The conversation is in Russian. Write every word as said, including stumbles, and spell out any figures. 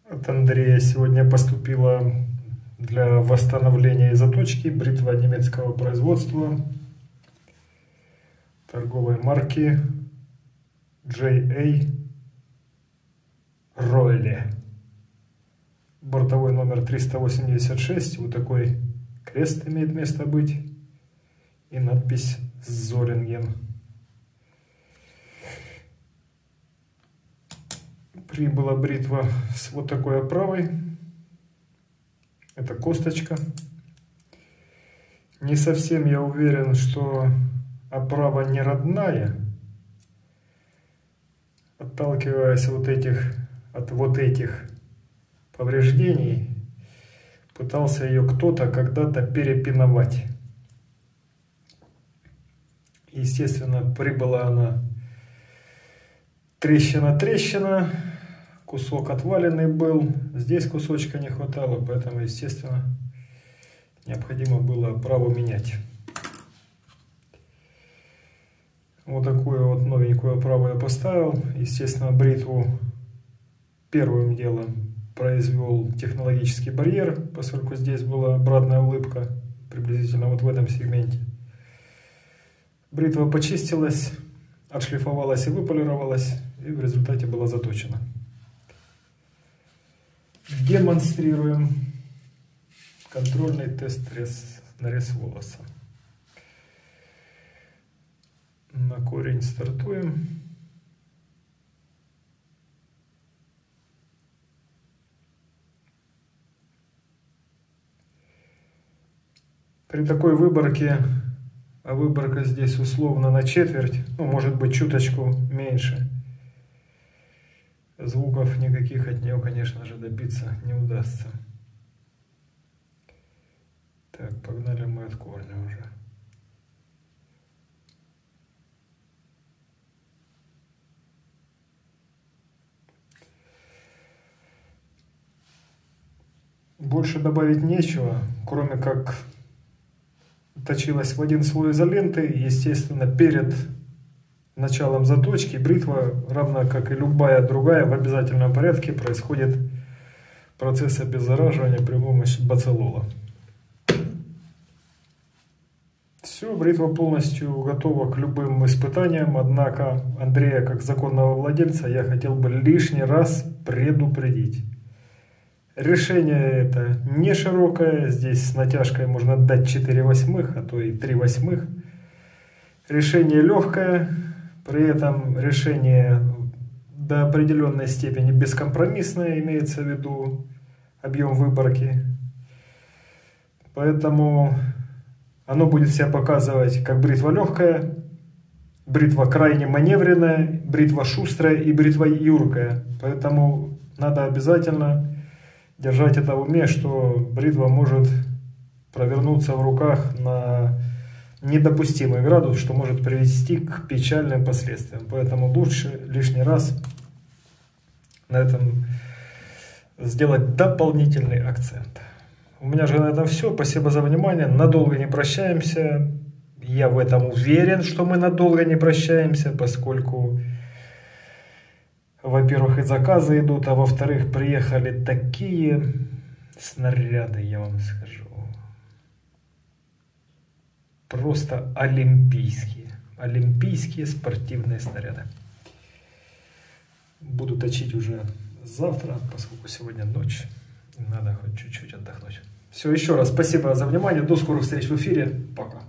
От Андрея сегодня поступила для восстановления и заточки бритва немецкого производства торговой марки джей эй Royle. Бортовой номер триста восемьдесят шесть. Вот такой крест имеет место быть. И надпись Золинген. Прибыла бритва с вот такой оправой. Это косточка. Не совсем я уверен, что оправа не родная. Отталкиваясь вот этих, от вот этих повреждений, пытался ее кто-то когда-то перепиновать. Естественно, прибыла она трещина-трещина. Кусок отваленный был, здесь кусочка не хватало, поэтому, естественно, необходимо было оправу менять. Вот такую вот новенькую оправу я поставил. Естественно, бритву первым делом произвел технологический барьер, поскольку здесь была обратная улыбка, приблизительно вот в этом сегменте. Бритва почистилась, отшлифовалась и выполировалась, и в результате была заточена. Демонстрируем контрольный тест нарез волоса. На корень стартуем. При такой выборке, а выборка здесь условно на четверть, ну, может быть, чуточку меньше, звуков никаких от нее, конечно же, добиться не удастся. Так, погнали мы от корня уже. Больше добавить нечего, кроме как точилась в один слой изоленты. Естественно, перед началом заточки бритва, равно как и любая другая, в обязательном порядке происходит процесс обеззараживания при помощи бацилола. Все, бритва полностью готова к любым испытаниям, однако Андрея, как законного владельца, я хотел бы лишний раз предупредить. Решение это не широкое, здесь с натяжкой можно дать четыре восьмых, а то и три восьмых. Решение легкое. При этом решение до определенной степени бескомпромиссное, имеется в виду объем выборки. Поэтому оно будет себя показывать как бритва легкая, бритва крайне маневренная, бритва шустрая и бритва юркая. Поэтому надо обязательно держать это в уме, что бритва может провернуться в руках на недопустимый градус, что может привести к печальным последствиям. Поэтому лучше лишний раз на этом сделать дополнительный акцент. У меня же на этом все. Спасибо за внимание. Надолго не прощаемся. Я в этом уверен, что мы надолго не прощаемся, поскольку, во-первых, и заказы идут, а во-вторых, приехали такие снаряды, я вам скажу. Просто олимпийские. Олимпийские спортивные снаряды. Буду точить уже завтра, поскольку сегодня ночь. Надо хоть чуть-чуть отдохнуть. Все, еще раз спасибо за внимание. До скорых встреч в эфире. Пока.